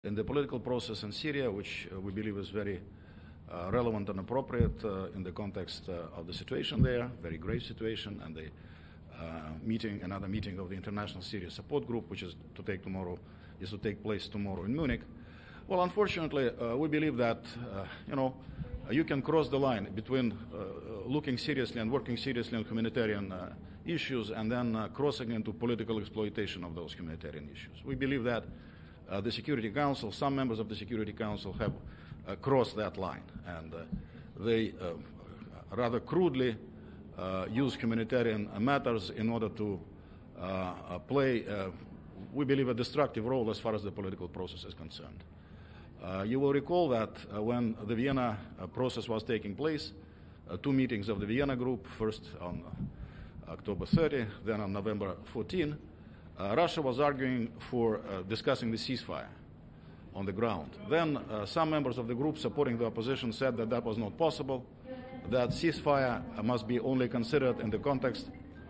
in the political process in Syria, which we believe is very relevant and appropriate in the context of the situation there, very grave situation, and the another meeting of the International Syria Support Group, which is to take place tomorrow in Munich. Well, unfortunately, we believe that you can cross the line between looking seriously and working seriously on humanitarian issues and then crossing into political exploitation of those humanitarian issues. We believe that the Security Council, some members of the Security Council have crossed that line, and they rather crudely use humanitarian matters in order to play, we believe, a destructive role as far as the political process is concerned. You will recall that when the Vienna process was taking place, two meetings of the Vienna group, first on October 30, then on November 14, Russia was arguing for discussing the ceasefire on the ground. Then some members of the group supporting the opposition said that that was not possible, that ceasefire must be only considered in the context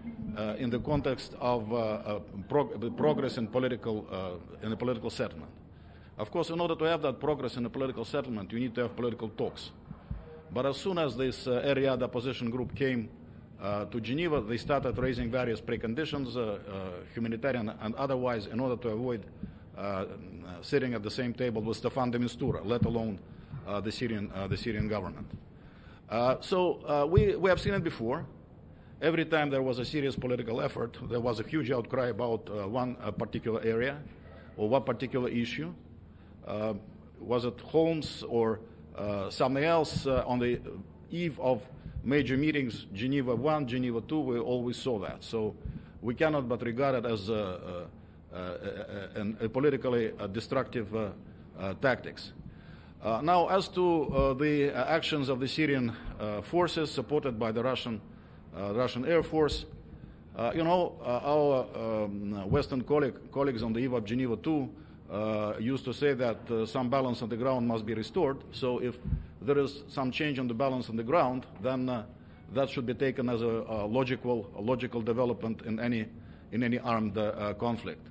of progress in a political settlement. Of course, in order to have that progress in a political settlement, you need to have political talks. But as soon as this Riyadh opposition group came to Geneva, they started raising various preconditions, humanitarian and otherwise, in order to avoid sitting at the same table with Staffan de Mistura, let alone the Syrian government. So we have seen it before. Every time there was a serious political effort, there was a huge outcry about one particular area or one particular issue. Was it Homs or something else on the eve of major meetings, Geneva 1, Geneva 2, we always saw that. So we cannot but regard it as a politically destructive tactics. Now, as to the actions of the Syrian forces supported by the Russian Air Force, our Western colleagues on the eve of Geneva 2 used to say that some balance on the ground must be restored. So if there is some change on the balance on the ground, then that should be taken as a logical development in any armed conflict.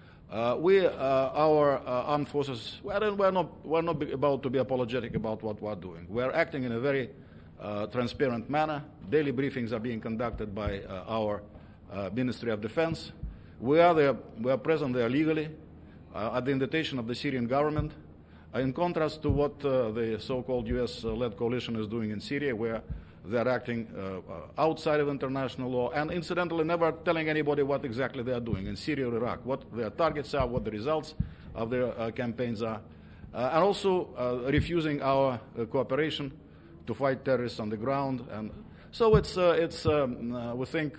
Our armed forces, we're not about to be apologetic about what we're doing. We're acting in a very transparent manner. Daily briefings are being conducted by our Ministry of Defense. We are present there legally at the invitation of the Syrian government, in contrast to what the so-called US-led coalition is doing in Syria, where they're acting outside of international law and incidentally never telling anybody what exactly they are doing in Syria or Iraq, what their targets are, what the results of their campaigns are, and also refusing our cooperation to fight terrorists on the ground. And so we think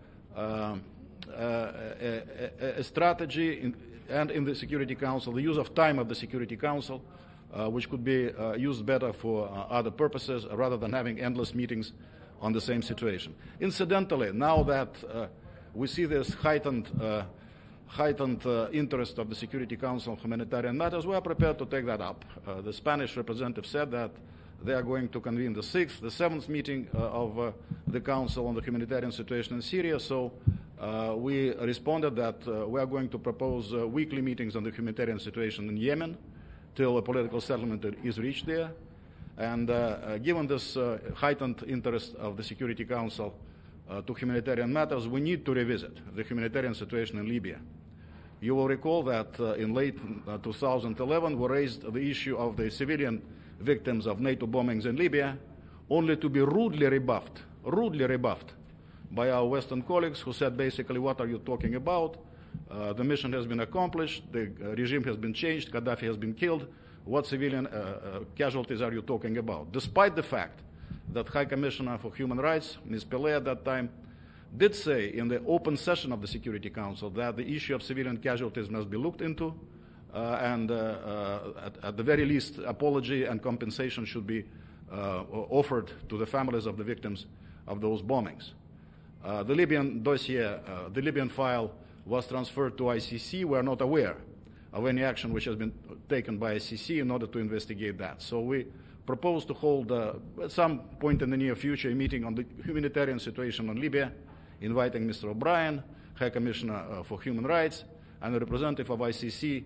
a strategy and in the Security Council, the use of time of the Security Council, which could be used better for other purposes rather than having endless meetings on the same situation. Incidentally, now that we see this heightened interest of the Security Council on humanitarian matters, we are prepared to take that up. The Spanish representative said that they are going to convene the 7th meeting of the Council on the humanitarian situation in Syria. So we responded that we are going to propose weekly meetings on the humanitarian situation in Yemen till a political settlement is reached there. And given this heightened interest of the Security Council to humanitarian matters, we need to revisit the humanitarian situation in Libya. You will recall that in late 2011, we raised the issue of the civilian victims of NATO bombings in Libya, only to be rudely rebuffed by our Western colleagues who said basically, what are you talking about? The mission has been accomplished, the regime has been changed, Gaddafi has been killed. What civilian casualties are you talking about? Despite the fact that High Commissioner for Human Rights, Ms. Pillay at that time, did say in the open session of the Security Council that the issue of civilian casualties must be looked into, and at the very least, apology and compensation should be offered to the families of the victims of those bombings. The Libyan dossier, the Libyan file was transferred to ICC. We are not aware of any action which has been taken by ICC in order to investigate that. So we propose to hold, at some point in the near future, a meeting on the humanitarian situation in Libya, inviting Mr. O'Brien, High Commissioner for Human Rights, and a representative of ICC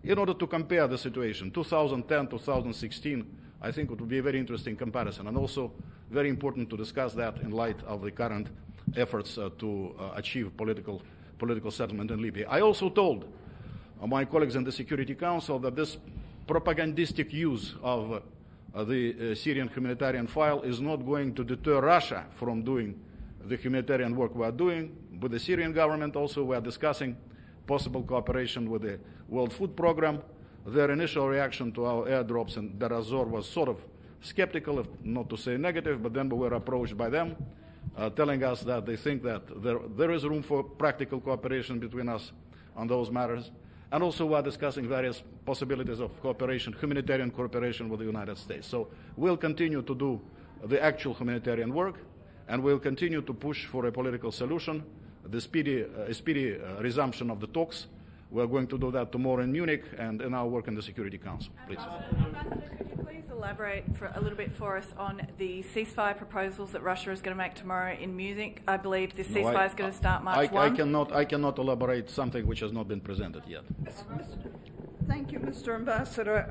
in order to compare the situation, 2010, 2016, I think it would be a very interesting comparison, and also very important to discuss that in light of the current efforts to achieve political settlement in Libya. I also told my colleagues in the Security Council that this propagandistic use of the Syrian humanitarian file is not going to deter Russia from doing the humanitarian work we are doing. With the Syrian government also we are discussing possible cooperation with the World Food Programme. Their initial reaction to our airdrops in Deir ez-Zor was sort of skeptical, if not to say negative, but then we were approached by them, telling us that they think that there is room for practical cooperation between us on those matters. And also we are discussing various possibilities of cooperation, humanitarian cooperation with the United States. So we'll continue to do the actual humanitarian work, and we'll continue to push for a political solution, the speedy resumption of the talks. We're going to do that tomorrow in Munich and in our work in the Security Council. Please. Ambassador, could you please elaborate a little bit for us on the ceasefire proposals that Russia is going to make tomorrow in Munich? I believe the ceasefire is going to start March 1. I cannot elaborate something which has not been presented yet. Thank you, Mr. Ambassador.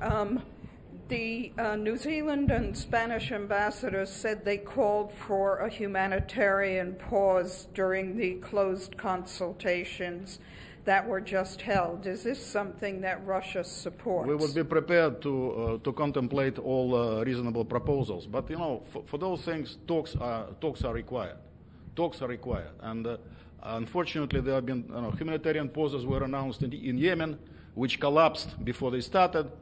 The New Zealand and Spanish ambassadors said they called for a humanitarian pause during the closed consultations that were just held. Is this something that Russia supports? We would be prepared to contemplate all reasonable proposals, but you know, for those things, talks are required. Talks are required, and unfortunately, there have been humanitarian pauses were announced in Yemen, which collapsed before they started.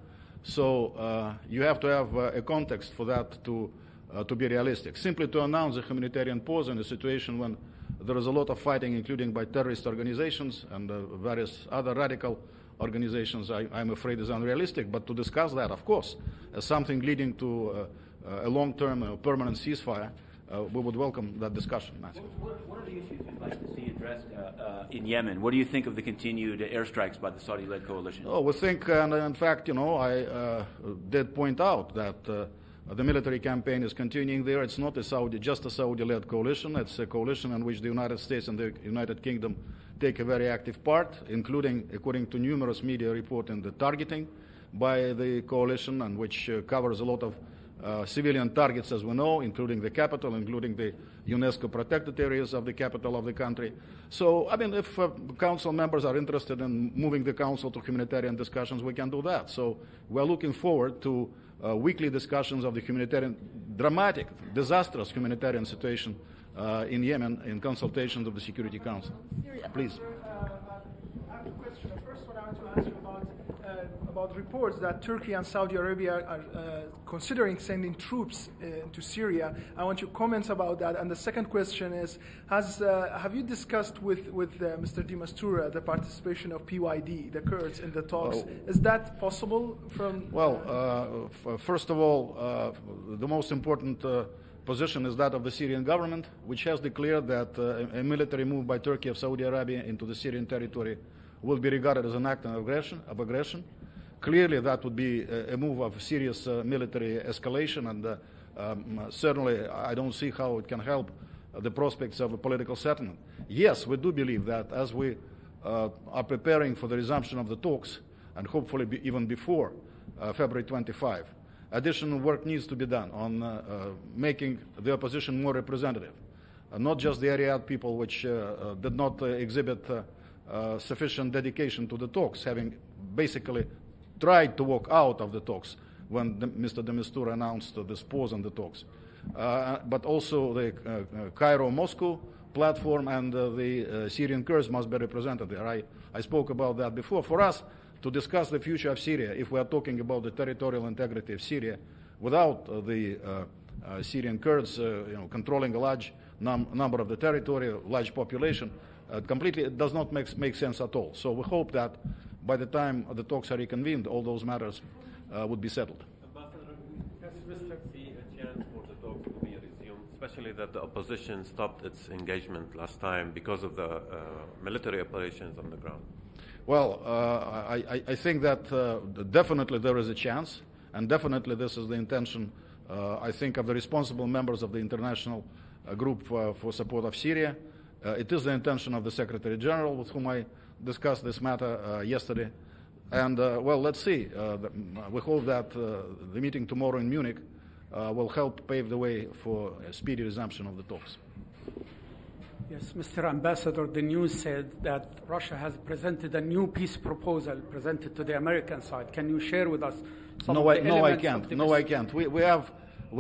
So you have to have a context for that to be realistic. Simply to announce a humanitarian pause in a situation when there is a lot of fighting, including by terrorist organizations and various other radical organizations, I'm afraid is unrealistic. But to discuss that, of course, as something leading to a long-term permanent ceasefire, we would welcome that discussion, Matthew. What are the issues you'd like to see addressed in Yemen? What do you think of the continued airstrikes by the Saudi-led coalition? Oh, we think, and in fact, I did point out that the military campaign is continuing there. It's not just a Saudi-led coalition. It's a coalition in which the United States and the United Kingdom take a very active part, including, according to numerous media reporting, the targeting by the coalition, and which covers a lot of civilian targets, as we know, including the capital, including the UNESCO protected areas of the capital of the country. So, I mean, if council members are interested in moving the council to humanitarian discussions, we can do that. So we're looking forward to weekly discussions of the humanitarian, dramatic, disastrous humanitarian situation in Yemen in consultations of the Security Council. Please. I have two questions. The first one I want to ask you about reports that Turkey and Saudi Arabia are considering sending troops to Syria. I want your comments about that. And the second question is, have you discussed with Mr. de Mistura the participation of PYD, the Kurds, in the talks? Is that possible from... Well, first of all, the most important position is that of the Syrian government, which has declared that a military move by Turkey of Saudi Arabia into the Syrian territory will be regarded as an act of aggression. Clearly, that would be a move of serious military escalation, and certainly I don't see how it can help the prospects of a political settlement. Yes, we do believe that as we are preparing for the resumption of the talks, and hopefully even before February 25, additional work needs to be done on making the opposition more representative, not just the Ariad people, which did not exhibit sufficient dedication to the talks, having basically tried to walk out of the talks when Mr. de Mistura announced this pause on the talks, but also the Cairo-Moscow platform and the Syrian Kurds must be represented there. I spoke about that before. For us to discuss the future of Syria, if we are talking about the territorial integrity of Syria, without the Syrian Kurds controlling a large number of the territory, large population, completely, it does not make sense at all. So we hope that by the time the talks are reconvened, all those matters would be settled. Ambassador, see a chance for the talks to be resumed, especially that the opposition stopped its engagement last time because of the military operations on the ground? Well, I think that definitely there is a chance, and definitely this is the intention, I think, of the responsible members of the international group for support of Syria. It is the intention of the Secretary General, with whom I discussed this matter yesterday. And, well, let's see. We hope that the meeting tomorrow in Munich will help pave the way for a speedy resumption of the talks. Yes, Mr. Ambassador, the news said that Russia has presented a new peace proposal presented to the American side. Can you share with us some of the elements? No, I can't. No, I can't. We have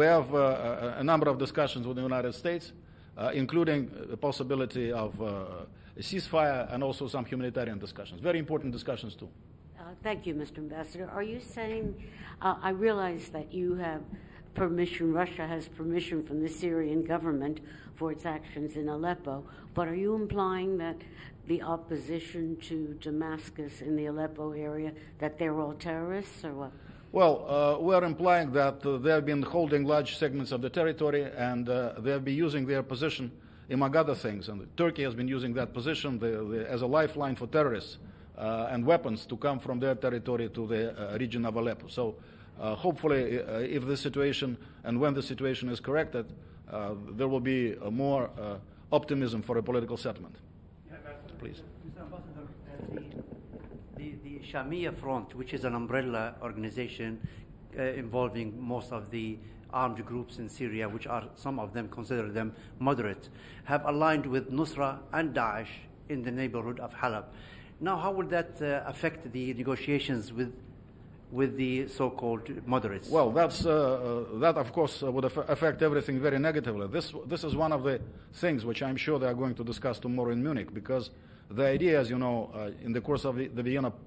a number of discussions with the United States, including the possibility of a ceasefire and also some humanitarian discussions. Very important discussions, too. Thank you, Mr. Ambassador. Are you saying, I realize that you have permission, Russia has permission from the Syrian government for its actions in Aleppo, but are you implying that the opposition to Damascus in the Aleppo area, that they're all terrorists, or what? Well, we're implying that they have been holding large segments of the territory, and they have been using their position, among other things. And Turkey has been using that position as a lifeline for terrorists and weapons to come from their territory to the region of Aleppo. So hopefully, if the situation and when the situation is corrected, there will be more optimism for a political settlement. Please. Mr. Ambassador, the Shamia Front, which is an umbrella organization involving most of the armed groups in Syria, which are, some of them consider them moderate, have aligned with Nusra and Daesh in the neighborhood of Halab. Now, how will that affect the negotiations with the so-called moderates? Well, that of course would affect everything very negatively. This is one of the things which I'm sure they are going to discuss tomorrow in Munich, because the idea, as you know, in the course of the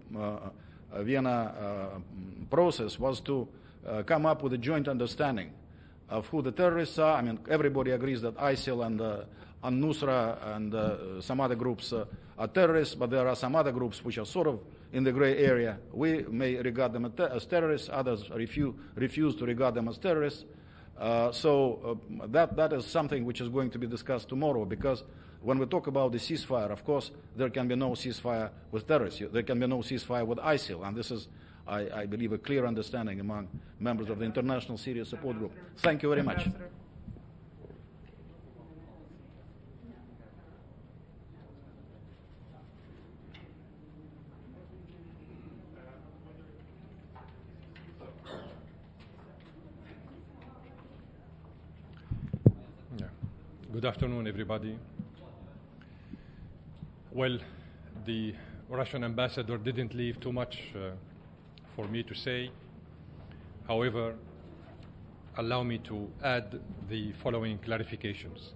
Vienna process was to come up with a joint understanding of who the terrorists are. I mean, everybody agrees that ISIL and Nusra and some other groups are terrorists, but there are some other groups which are sort of in the gray area. We may regard them as terrorists, others refuse to regard them as terrorists. So that is something which is going to be discussed tomorrow, because when we talk about the ceasefire, of course, there can be no ceasefire with terrorists. There can be no ceasefire with ISIL, and this is, I believe, a clear understanding among members of the International Syria Support Group. Thank you very much. Good afternoon, everybody. Well, the Russian ambassador didn't leave too much for me to say. However, allow me to add the following clarifications.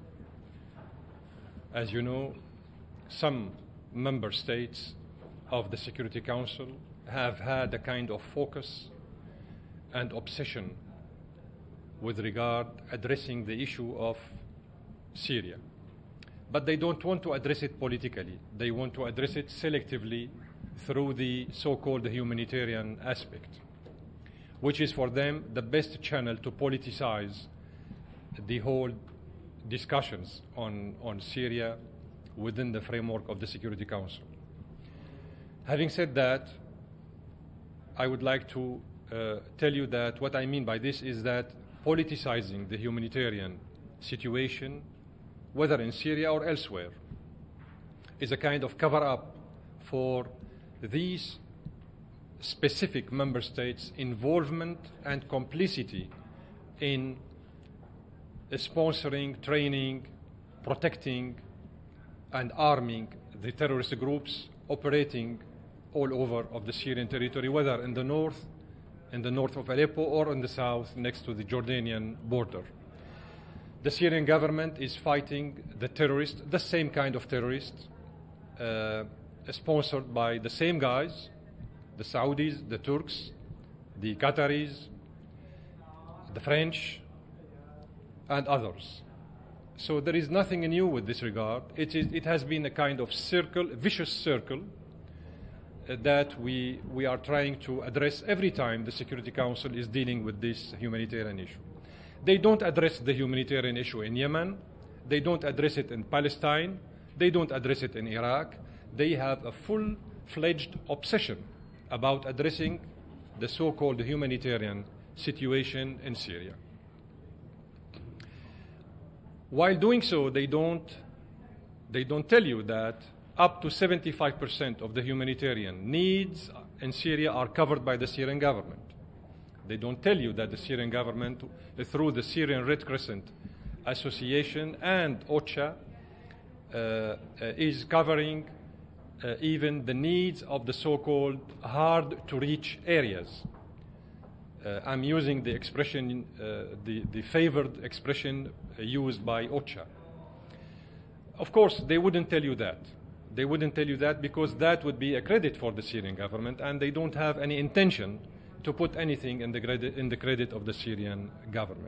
As you know, some member states of the Security Council have had a kind of focus and obsession with regard addressing the issue of Syria. But they don't want to address it politically. They want to address it selectively through the so-called humanitarian aspect, which is for them the best channel to politicize the whole discussions on Syria within the framework of the Security Council. Having said that, I would like to tell you that what I mean by this is that politicizing the humanitarian situation, whether in Syria or elsewhere, is a kind of cover-up for these specific member states' involvement and complicity in sponsoring, training, protecting, and arming the terrorist groups operating all over of the Syrian territory, whether in the north of Aleppo, or in the south next to the Jordanian border. The Syrian government is fighting the terrorists, the same kind of terrorists, sponsored by the same guys, the Saudis, the Turks, the Qataris, the French, and others. So there is nothing new with this regard. It has been a kind of vicious circle, that we are trying to address every time the Security Council is dealing with this humanitarian issue. They don't address the humanitarian issue in Yemen. They don't address it in Palestine. They don't address it in Iraq. They have a full-fledged obsession about addressing the so-called humanitarian situation in Syria. While doing so, they don't tell you that up to 75% of the humanitarian needs in Syria are covered by the Syrian government. They don't tell you that the Syrian government, through the Syrian Red Crescent Association and OCHA, is covering even the needs of the so-called hard-to-reach areas. I'm using the expression, the favored expression used by OCHA. Of course, they wouldn't tell you that. They wouldn't tell you that because that would be a credit for the Syrian government, and they don't have any intention to put anything in the credit of the Syrian government.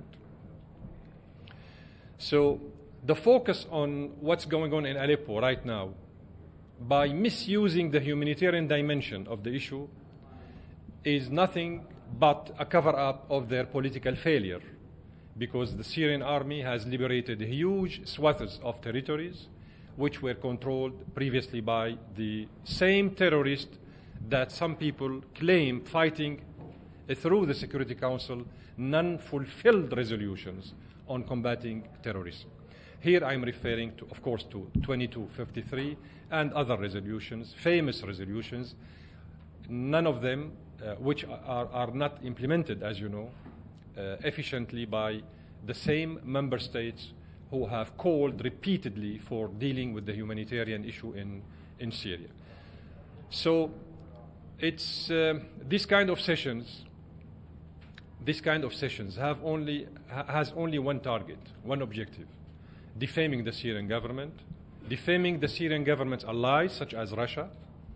So the focus on what's going on in Aleppo right now, by misusing the humanitarian dimension of the issue, is nothing but a cover-up of their political failure, because the Syrian army has liberated huge swaths of territories which were controlled previously by the same terrorists that some people claim fighting through the Security Council non-fulfilled resolutions on combating terrorism. Here I'm referring to, of course, to 2253 and other resolutions, famous resolutions, none of them which are not implemented, as you know, efficiently by the same member states who have called repeatedly for dealing with the humanitarian issue in Syria. So it's this kind of sessions has only one target, one objective: defaming the Syrian government, defaming the Syrian government's allies such as Russia,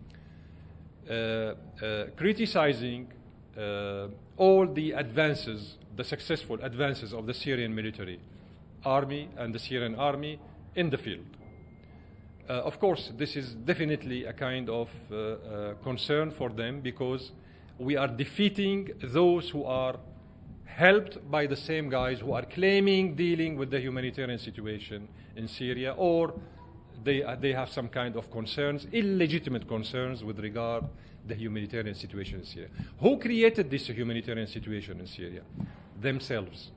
criticizing all the advances, the successful advances of the Syrian military army and the Syrian army in the field. Of course, this is definitely a kind of concern for them, because we are defeating those who are helped by the same guys who are claiming dealing with the humanitarian situation in Syria, or they have some kind of concerns, illegitimate concerns with regard the humanitarian situation in Syria. Who created this humanitarian situation in Syria? Themselves.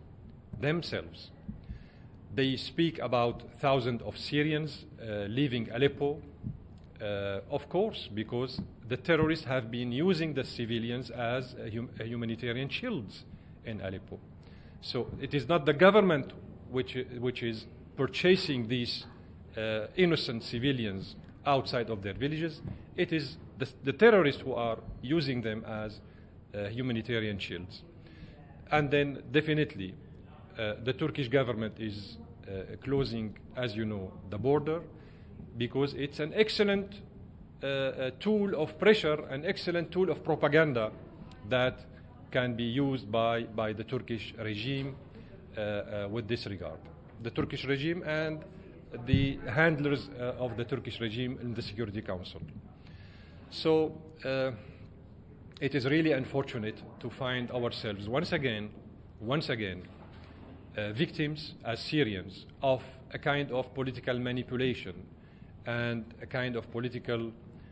They speak about thousands of Syrians leaving Aleppo, of course, because the terrorists have been using the civilians as humanitarian shields in Aleppo. So it is not the government which is purchasing these innocent civilians outside of their villages. It is the terrorists who are using them as humanitarian shields. And then definitely the Turkish government is closing, as you know, the border, because it's an excellent tool of pressure, an excellent tool of propaganda that can be used by the Turkish regime with this regard. The Turkish regime and the handlers of the Turkish regime in the Security Council. So it is really unfortunate to find ourselves once again, victims as Syrians of a kind of political manipulation and a kind of political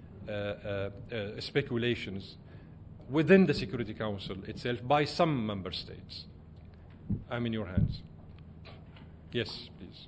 speculations within the Security Council itself by some member states. I'm in your hands. Yes, please.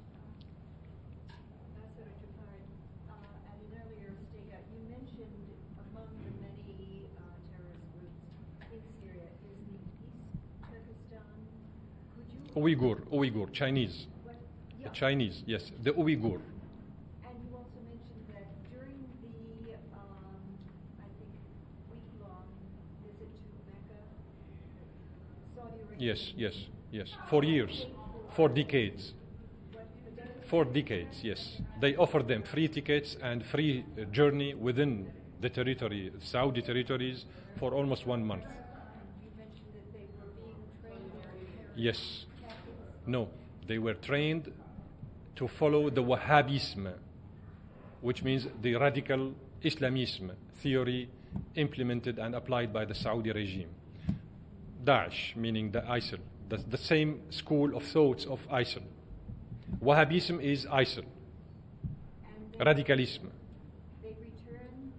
Ambassador Jafari, at an earlier state, you mentioned among the many terrorist groups in Syria is the East Turkestan. Uyghur, Chinese. Yeah. Chinese, yes, the Uyghur. And you also mentioned that during the, I think, week-long visit to Mecca, Saudi Arabia. Yes. For years, for decades. For decades, yes. They offered them free tickets and free journey within the territory, Saudi territories, for almost 1 month. You mentioned that they were being trained there. Yes. No, they were trained to follow the Wahhabism, which means the radical Islamism theory implemented and applied by the Saudi regime. Daesh, meaning the ISIL, the same school of thoughts of ISIL. Wahhabism is ISIL, radicalism. They return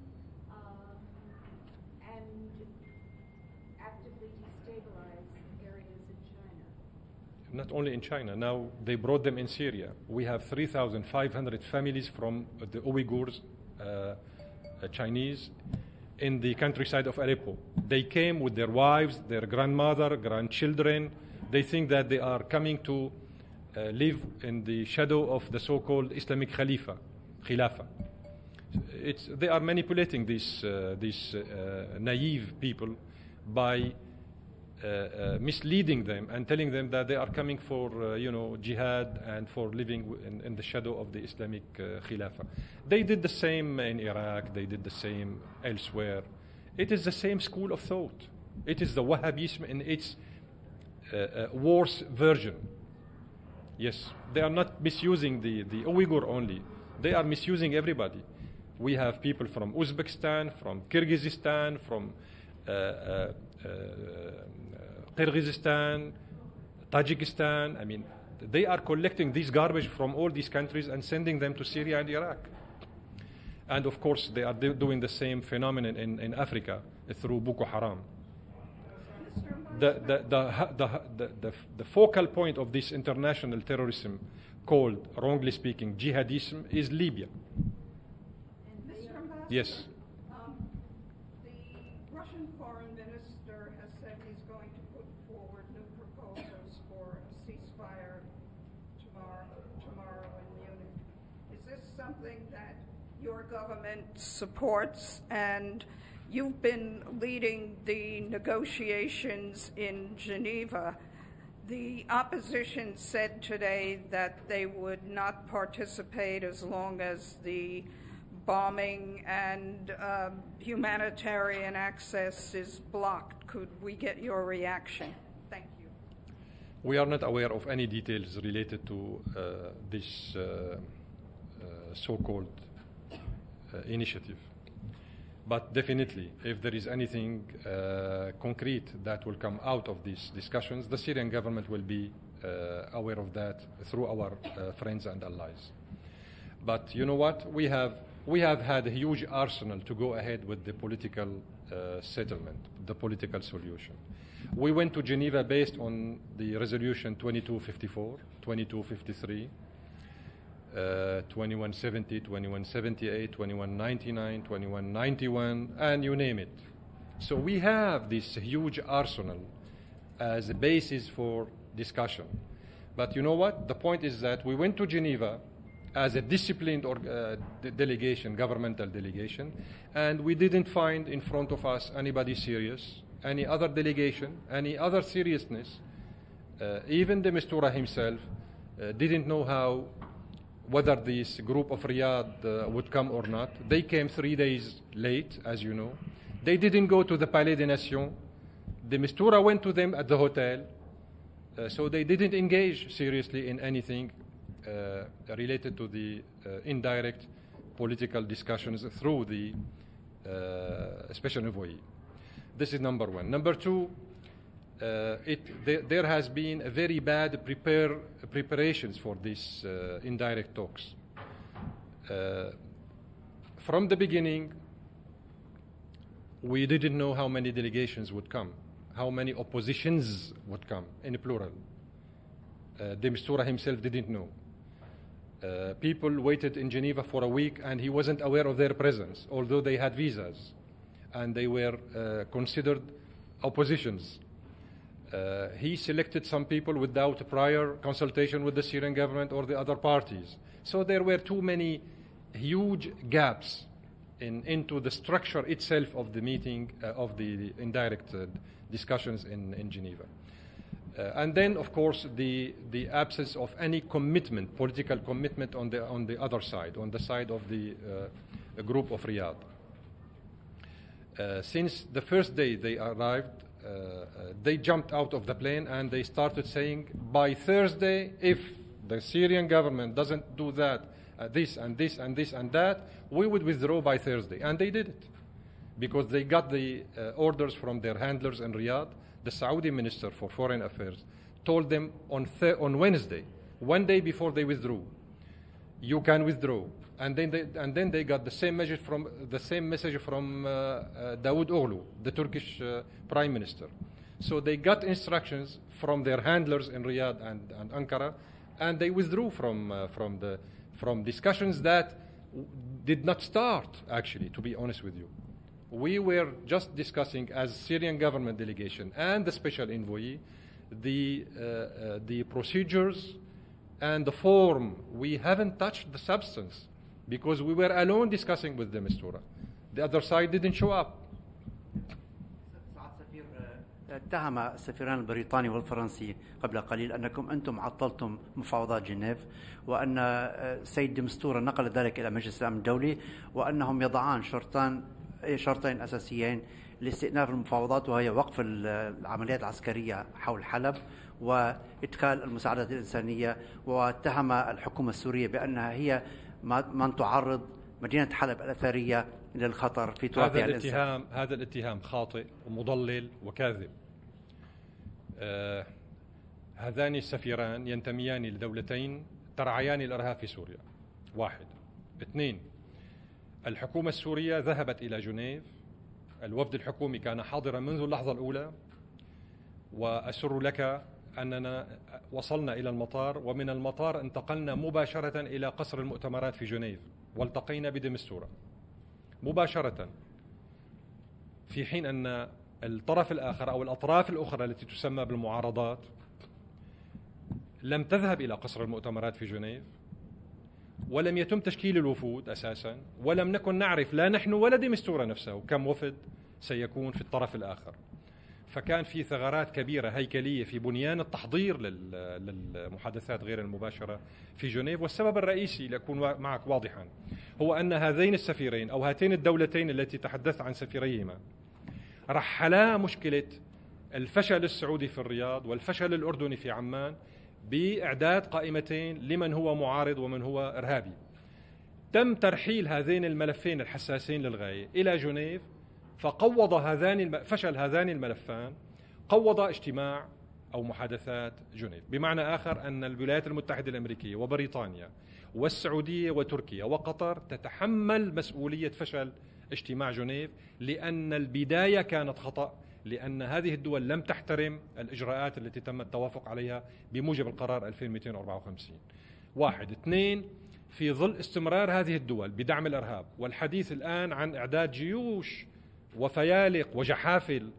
and actively destabilize areas in China. Not only in China, now they brought them in Syria. We have 3,500 families from the Uyghurs, Chinese, in the countryside of Aleppo. They came with their wives, their grandmother, grandchildren. They think that they are coming to live in the shadow of the so-called Islamic Khilafah. They are manipulating these naive people by misleading them and telling them that they are coming for jihad and for living in the shadow of the Islamic Khilafah. They did the same in Iraq. They did the same elsewhere. It is the same school of thought. It is the Wahhabism in its worse version. Yes, they are not misusing the Uyghur only. They are misusing everybody. We have people from Uzbekistan, from Kyrgyzstan, from Kyrgyzstan, Tajikistan. I mean, they are collecting this garbage from all these countries and sending them to Syria and Iraq. And of course, they are doing the same phenomenon in Africa through Boko Haram. The focal point of this international terrorism, called, wrongly speaking, jihadism, is Libya. Yes. The Russian foreign minister has said he's going to put forward new proposals for a ceasefire tomorrow in Munich. Is this something that your government supports? And you've been leading the negotiations in Geneva. The opposition said today that they would not participate as long as the bombing and humanitarian access is blocked. Could we get your reaction? Thank you. We are not aware of any details related to this so-called initiative. But definitely, if there is anything concrete that will come out of these discussions, the Syrian government will be aware of that through our friends and allies. But you know what? We have had a huge arsenal to go ahead with the political settlement, the political solution. We went to Geneva based on the resolution 2254, 2253, 2170, 2178, 2199, 2191, and you name it. So we have this huge arsenal as a basis for discussion. But you know what? The point is that we went to Geneva as a disciplined delegation, governmental delegation, and we didn't find in front of us anybody serious, any other delegation, any other seriousness. Even the Mistura himself didn't know whether this group of Riyadh would come or not. They came 3 days late, as you know. They didn't go to the Palais des Nations. The Mistura went to them at the hotel. So they didn't engage seriously in anything related to the indirect political discussions through the special envoy. This is number one. Number two, there has been a very bad preparations for these indirect talks. From the beginning, we didn't know how many delegations would come, how many oppositions would come, in plural. De Mistura himself didn't know. People waited in Geneva for a week, and he wasn't aware of their presence, although they had visas, and they were considered oppositions. He selected some people without prior consultation with the Syrian government or the other parties. So there were too many huge gaps into the structure itself of the meeting, of the indirect discussions in Geneva. And then, of course, the absence of any commitment, political commitment on the other side, on the side of the group of Riyadh. Since the first day they arrived, they jumped out of the plane and they started saying, by Thursday, if the Syrian government doesn't do that, this and this and this and that, we would withdraw by Thursday. And they did it, because they got the orders from their handlers in Riyadh. The Saudi Minister for Foreign Affairs told them on Wednesday, one day before they withdrew, you can withdraw. And then they got the same message from Dawood Oghlu, the Turkish Prime Minister. So they got instructions from their handlers in Riyadh and Ankara, and they withdrew from discussions that did not start, actually, to be honest with you. we were just discussing as Syrian government delegation and the special envoy the procedures and the form. We haven't touched the substance because we were alone discussing with the Mistura. The other side didn't show up. اتهم السفيران البريطاني والفرنسي قبل قليل أنكم أنتم عطلتم مفاوضات جنيف، وأن السيد دي مستورة نقل ذلك إلى مجلس الأمن الدولي، وأنهم يضعان شرطين أساسيين لاستئناف المفاوضات، وهي وقف العمليات العسكرية حول حلب وإدخال المساعدات الإنسانية. واتهم الحكومة السورية بأنها هي من تعرض مدينة حلب الأثرية للخطر في تراثها الإنساني. هذا الاتهام خاطئ ومضلل وكاذب. هذان السفيران ينتميان لدولتين ترعيان الإرهاب في سوريا. 1. 2. الحكومة السورية ذهبت إلى جنيف، الوفد الحكومي كان حاضرا منذ اللحظة الأولى، وأسر لك أننا وصلنا إلى المطار، ومن المطار انتقلنا مباشرة إلى قصر المؤتمرات في جنيف والتقينا بدي مستورة مباشرة، في حين أن الطرف الآخر أو الأطراف الأخرى التي تسمى بالمعارضات لم تذهب إلى قصر المؤتمرات في جنيف، ولم يتم تشكيل الوفود أساسا، ولم نكن نعرف لا نحن ولا دي مستورة نفسه كم وفد سيكون في الطرف الآخر. فكان في ثغرات كبيرة هيكلية في بنيان التحضير للمحادثات غير المباشرة في جنيف. والسبب الرئيسي لأكون معك واضحا هو أن هذين السفيرين أو هاتين الدولتين التي تحدثت عن سفيريهما رحلا مشكلة الفشل السعودي في الرياض والفشل الأردني في عمان بإعداد قائمتين لمن هو معارض ومن هو إرهابي. تم ترحيل هذين الملفين الحساسين للغاية إلى جنيف، فقوض فشل هذان الملفان قوض اجتماع أو محادثات جنيف. بمعنى آخر أن الولايات المتحدة الأمريكية وبريطانيا والسعودية وتركيا وقطر تتحمل مسؤولية فشل اجتماع جنيف، لأن البداية كانت خطأ، لأن هذه الدول لم تحترم الإجراءات التي تم التوافق عليها بموجب القرار 2254. 1. 2. في ظل استمرار هذه الدول بدعم الإرهاب والحديث الآن عن إعداد جيوش وفيالق وجحافل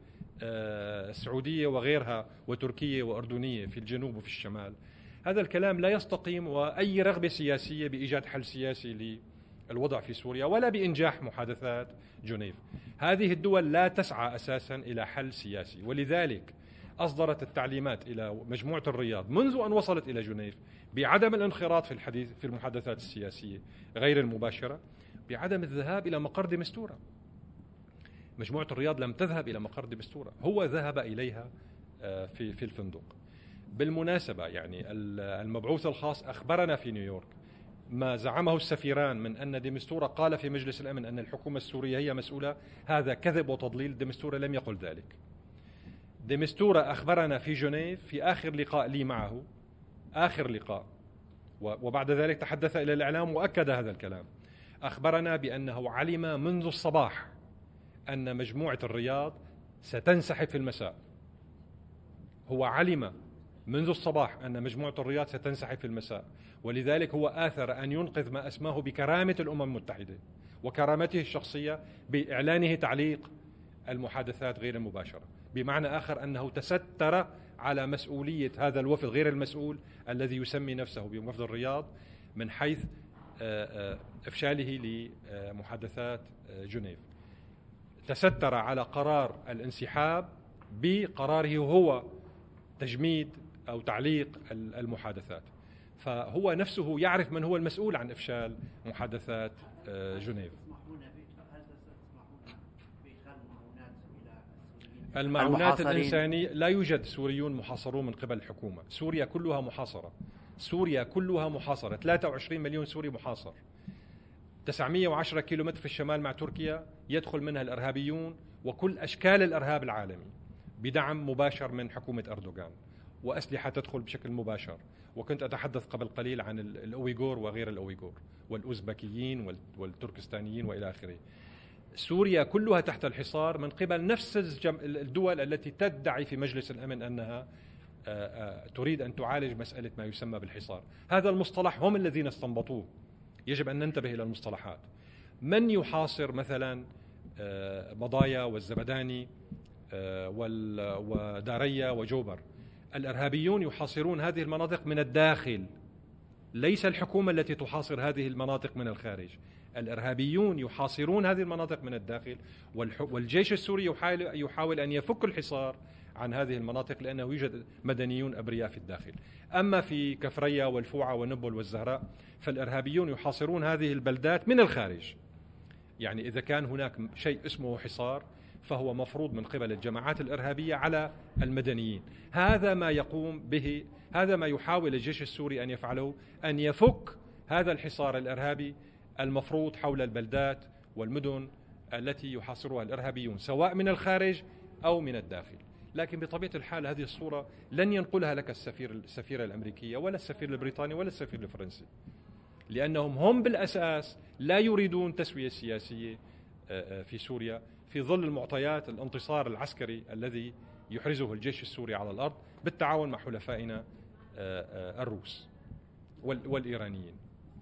السعودية وغيرها وتركية وأردنية في الجنوب وفي الشمال، هذا الكلام لا يستقيم، وأي رغبة سياسية بإيجاد حل سياسي للوضع في سوريا ولا بإنجاح محادثات جنيف. هذه الدول لا تسعى أساسا إلى حل سياسي، ولذلك أصدرت التعليمات إلى مجموعة الرياض منذ أن وصلت إلى جنيف بعدم الانخراط في المحادثات السياسية غير المباشرة، بعدم الذهاب إلى مقر دي مستورة. مجموعة الرياض لم تذهب إلى مقر دي مستورة، هو ذهب إليها في الفندق. بالمناسبة يعني المبعوث الخاص أخبرنا في نيويورك ما زعمه السفيران من أن دي مستورة قال في مجلس الأمن أن الحكومة السورية هي مسؤولة، هذا كذب وتضليل. دي مستورة لم يقل ذلك. دي مستورة أخبرنا في جنيف في آخر لقاء لي معه، آخر لقاء، وبعد ذلك تحدث إلى الإعلام وأكد هذا الكلام. أخبرنا بأنه علم منذ الصباح أن مجموعة الرياض ستنسحب في المساء. هو علم منذ الصباح أن مجموعة الرياض ستنسحب في المساء، ولذلك هو آثر أن ينقذ ما أسماه بكرامة الأمم المتحدة وكرامته الشخصية بإعلانه تعليق المحادثات غير المباشرة. بمعنى آخر أنه تستر على مسؤولية هذا الوفد غير المسؤول الذي يسمي نفسه بوفد الرياض من حيث إفشاله لمحادثات جنيف. تستر على قرار الانسحاب بقراره هو تجميد أو تعليق المحادثات، فهو نفسه يعرف من هو المسؤول عن إفشال محادثات جنيف. المعونات الإنسانية لا يوجد سوريون محاصرون من قبل الحكومة. سوريا كلها محاصرة، سوريا كلها محاصرة، 23 مليون سوري محاصر. 910 كيلومتر في الشمال مع تركيا يدخل منها الإرهابيون وكل أشكال الإرهاب العالمي بدعم مباشر من حكومة أردوغان، وأسلحة تدخل بشكل مباشر. وكنت أتحدث قبل قليل عن الأويغور وغير الأويغور والأوزبكيين والتركستانيين وإلى آخره. سوريا كلها تحت الحصار من قبل نفس الدول التي تدعي في مجلس الأمن أنها تريد أن تعالج مسألة ما يسمى بالحصار. هذا المصطلح هم الذين استنبطوه، يجب أن ننتبه إلى المصطلحات. من يحاصر مثلا مضايا والزبداني وداريا وجوبر. الإرهابيون يحاصرون هذه المناطق من الداخل، ليس الحكومة التي تحاصر هذه المناطق من الخارج. الإرهابيون يحاصرون هذه المناطق من الداخل، والجيش السوري يحاول أن يفك الحصار عن هذه المناطق لأنه يوجد مدنيون أبرياء في الداخل. أما في كفرية والفوعة ونبل والزهراء فالإرهابيون يحاصرون هذه البلدات من الخارج. يعني إذا كان هناك شيء اسمه حصار فهو مفروض من قبل الجماعات الإرهابية على المدنيين. هذا ما يقوم به، هذا ما يحاول الجيش السوري أن يفعله، أن يفك هذا الحصار الإرهابي المفروض حول البلدات والمدن التي يحاصرها الإرهابيون سواء من الخارج أو من الداخل. لكن بطبيعة الحال هذه الصورة لن ينقلها لك السفيرة الأمريكية ولا السفير البريطاني ولا السفير الفرنسي، لأنهم هم بالأساس لا يريدون تسوية سياسية في سوريا في ظل المعطيات الانتصار العسكري الذي يحرزه الجيش السوري على الأرض بالتعاون مع حلفائنا الروس والإيرانيين.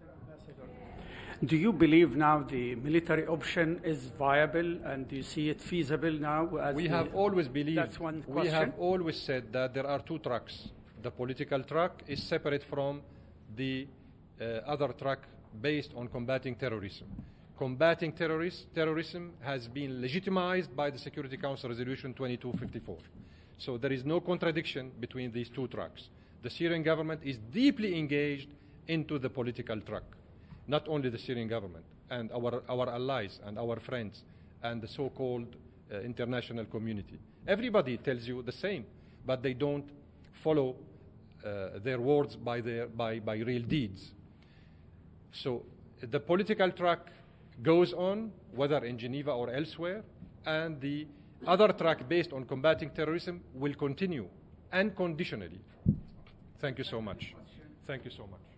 Do you believe now the military option is viable, and do you see it feasible now? We have always believed, that's one question. We have always said that there are two tracks. The political track is separate from the other track based on combating terrorism. Combating terrorism has been legitimized by the Security Council Resolution 2254. So there is no contradiction between these two tracks. The Syrian government is deeply engaged into the political track. Not only the Syrian government and our allies and our friends and the so-called international community. Everybody tells you the same, but they don't follow their words by real deeds. So the political track goes on, whether in Geneva or elsewhere, and the other track based on combating terrorism will continue unconditionally. Thank you so much. Thank you so much.